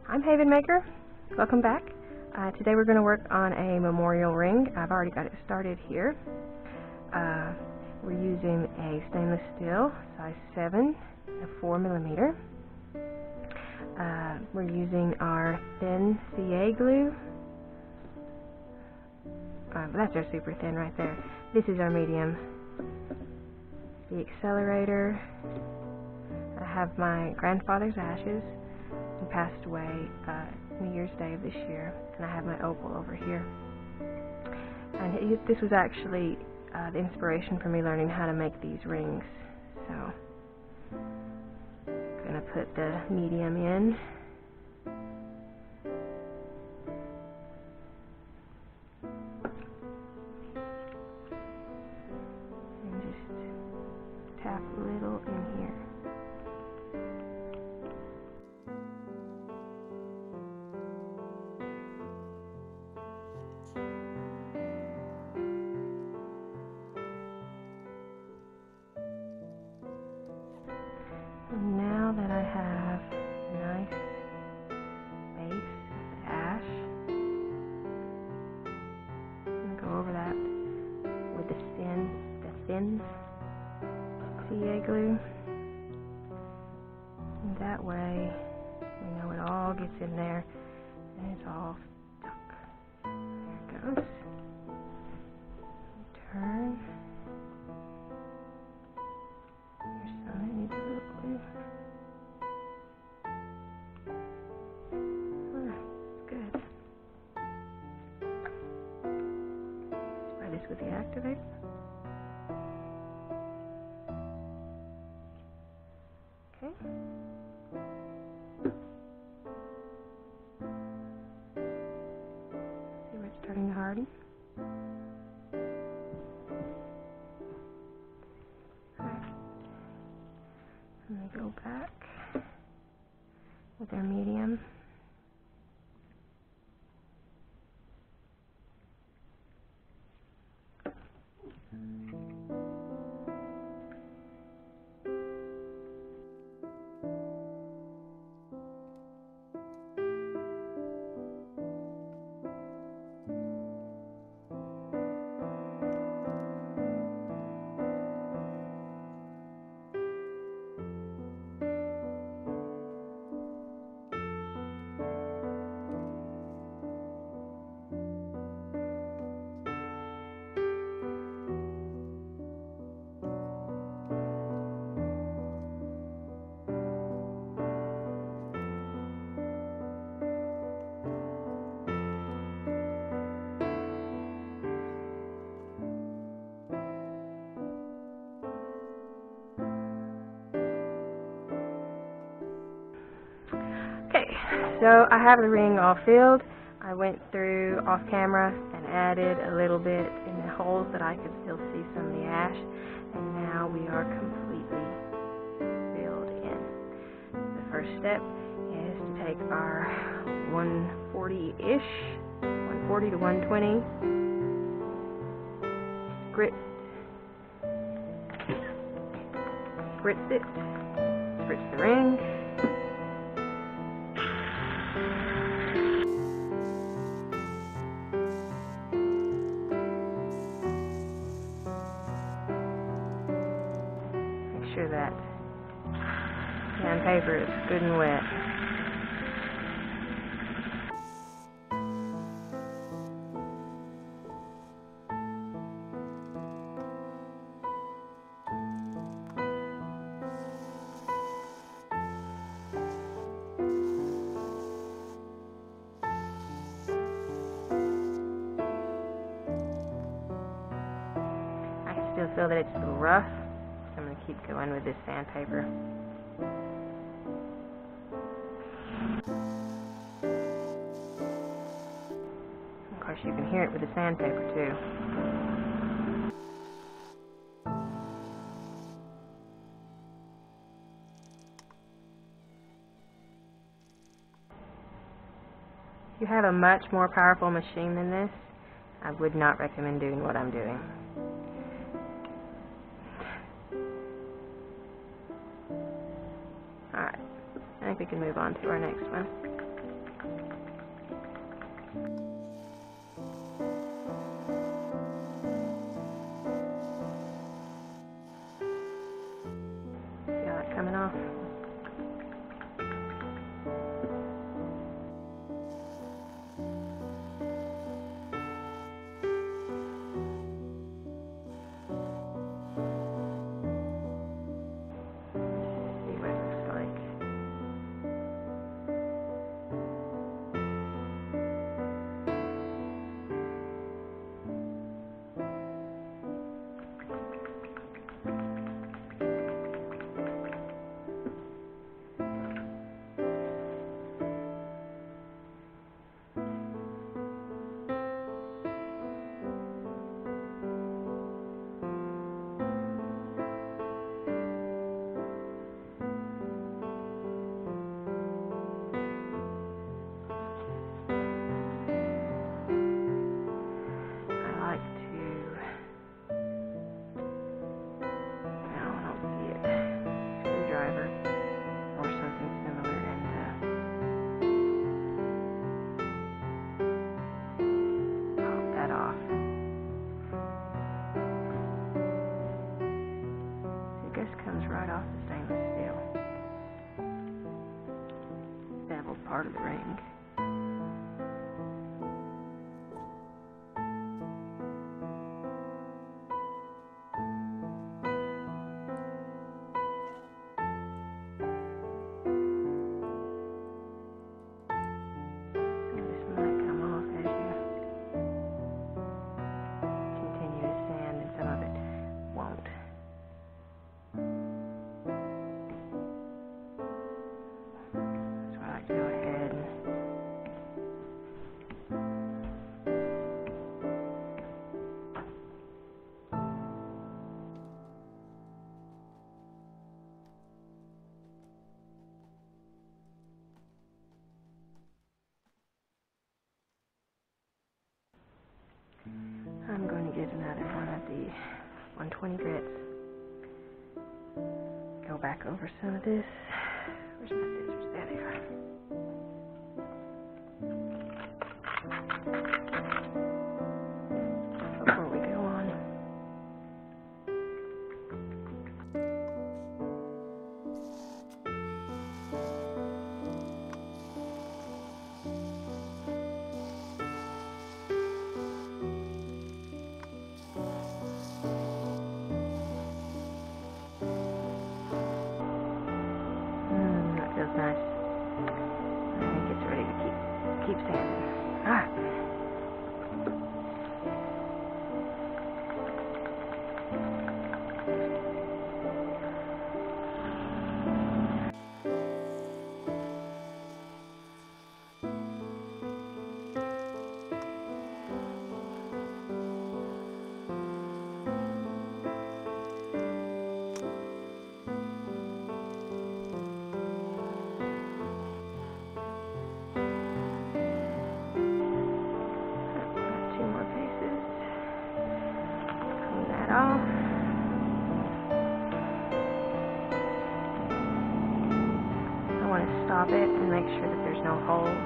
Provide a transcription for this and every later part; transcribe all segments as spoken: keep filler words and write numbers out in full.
I'm Havenmaker. Welcome back. Uh, today we're going to work on a memorial ring. I've already got it started here. Uh, we're using a stainless steel size seven, a four millimeter. Uh, we're using our thin C A glue. Uh, that's our super thin right there. This is our medium. The accelerator. I have my grandfather's ashes. He passed away uh, New Year's Day of this year, and I have my opal over here. And it, this was actually uh, the inspiration for me learning how to make these rings. So, I'm gonna put the medium in. And just tap a little in here. And now that I have a nice base of ash, I'm going to go over that with the thin, the thin C A glue. And that way, we know it all gets in there and it's all stuck. There it goes. Turn. Here's some that needs a little glue. Ah, good. Spray this with the activator. Okay. See where it's starting to harden. I'm going to go back with our medium. Okay, so I have the ring all filled. I went through off camera and added a little bit in the holes that I could still see some of the ash, and now we are completely filled in. The first step is to take our one forty-ish, one forty to one twenty grit, grits it, grits the ring. Sure that sandpaper is good and wet. I can still feel that it's a little rough. I'm going to keep going with this sandpaper. Of course, you can hear it with the sandpaper too. If you have a much more powerful machine than this, I would not recommend doing what I'm doing. Alright, I think we can move on to our next one. right off the stainless steel beveled part of the ring. I'm going to get another one of the one twenty grits. Go back over some of this. Where's my scissors? There they are. Before we go on. Feels nice. I think it's ready to keep keep sanding. Ah. Off. I want to stop it and make sure that there's no holes.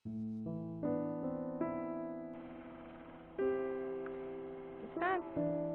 It's done.